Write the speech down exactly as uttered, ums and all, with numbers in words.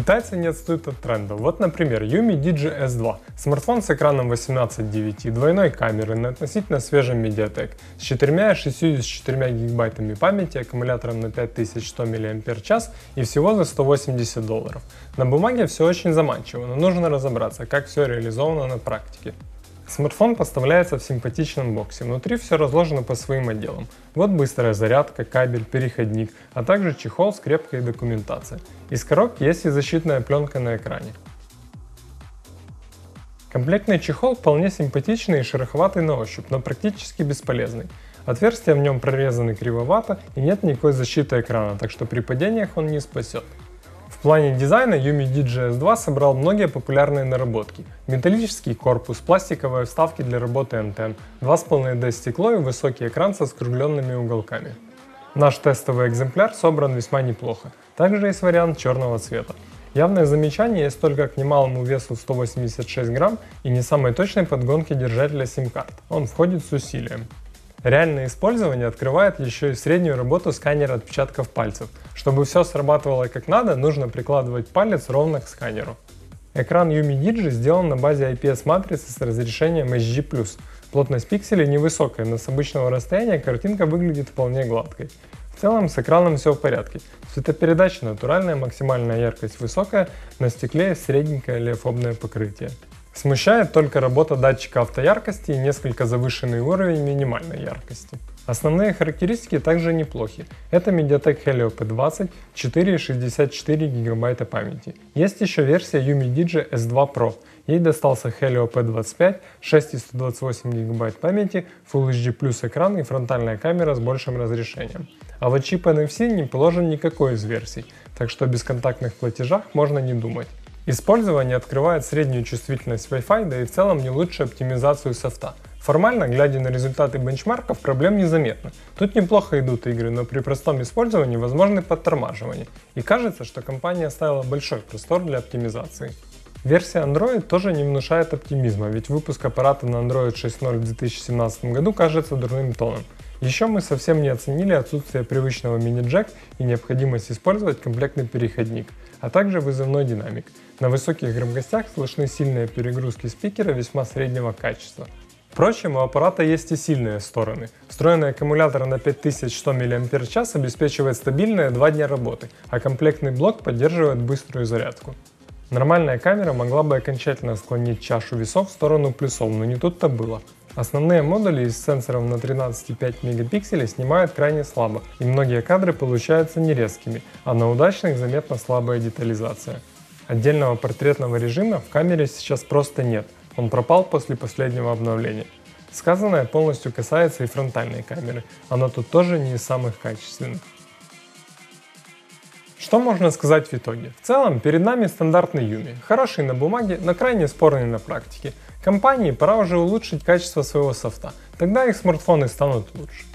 Китайцы не отстают от тренда. Вот, например, Yumi Digi эс два. Смартфон с экраном восемнадцать девять, двойной камерой на относительно свежем Mediatek, с четырьмя и шестьюдесятью четырьмя гигабайтами памяти, аккумулятором на пять тысяч сто мАч и всего за сто восемьдесят долларов. На бумаге все очень заманчиво, но нужно разобраться, как все реализовано на практике. Смартфон поставляется в симпатичном боксе, внутри все разложено по своим отделам. Вот быстрая зарядка, кабель, переходник, а также чехол с крепкой документацией. Из коробки есть и защитная пленка на экране. Комплектный чехол вполне симпатичный и шероховатый на ощупь, но практически бесполезный. Отверстия в нем прорезаны кривовато и нет никакой защиты экрана, так что при падениях он не спасет. В плане дизайна Yumi Digi эс два собрал многие популярные наработки. Металлический корпус, пластиковые вставки для работы антенн, два с половиной дэ стекло и высокий экран со скругленными уголками. Наш тестовый экземпляр собран весьма неплохо. Также есть вариант черного цвета. Явное замечание есть только к немалому весу сто восемьдесят шесть грамм и не самой точной подгонке держателя сим-карт. Он входит с усилием. Реальное использование открывает еще и среднюю работу сканера отпечатков пальцев. Чтобы все срабатывало как надо, нужно прикладывать палец ровно к сканеру. Экран Yumi Digi сделан на базе ай пи эс-матрицы с разрешением эйч ди плюс. Плотность пикселей невысокая, но с обычного расстояния картинка выглядит вполне гладкой. В целом с экраном все в порядке. Цветопередача натуральная, максимальная яркость высокая, на стекле средненькое леофобное покрытие. Смущает только работа датчика автояркости и несколько завышенный уровень минимальной яркости. Основные характеристики также неплохи. Это Mediatek Helio пи двадцать, четыре и шестьдесят четыре гигабайта памяти. Есть еще версия Yumi Digi эс два про. Ей достался Helio пи двадцать пять, шесть и сто двадцать восемь гигабайт памяти, Full эйч ди плюс экран и фронтальная камера с большим разрешением. А вот чип эн эф си не положен никакой из версий, так что о бесконтактных платежах можно не думать. Использование открывает среднюю чувствительность Wi-Fi, да и в целом не лучшую оптимизацию софта. Формально, глядя на результаты бенчмарков, проблем незаметно. Тут неплохо идут игры, но при простом использовании возможны подтормаживания. И кажется, что компания оставила большой простор для оптимизации. Версия Android тоже не внушает оптимизма, ведь выпуск аппарата на Android шесть ноль в две тысячи семнадцатом году кажется дурным тоном. Еще мы совсем не оценили отсутствие привычного мини-джек и необходимость использовать комплектный переходник, а также вызывной динамик. На высоких громкостях слышны сильные перегрузки спикера весьма среднего качества. Впрочем, у аппарата есть и сильные стороны. Встроенный аккумулятор на пять тысяч сто мАч обеспечивает стабильные два дня работы, а комплектный блок поддерживает быструю зарядку. Нормальная камера могла бы окончательно склонить чашу весов в сторону плюсов, но не тут-то было. Основные модули из сенсором на тринадцать и пять мегапикселей снимают крайне слабо, и многие кадры получаются нерезкими, а на удачных заметна слабая детализация. Отдельного портретного режима в камере сейчас просто нет, он пропал после последнего обновления. Сказанное полностью касается и фронтальной камеры, она тут тоже не из самых качественных. Что можно сказать в итоге? В целом, перед нами стандартный Yumi, хороший на бумаге, но крайне спорный на практике. Компании пора уже улучшить качество своего софта, тогда их смартфоны станут лучше.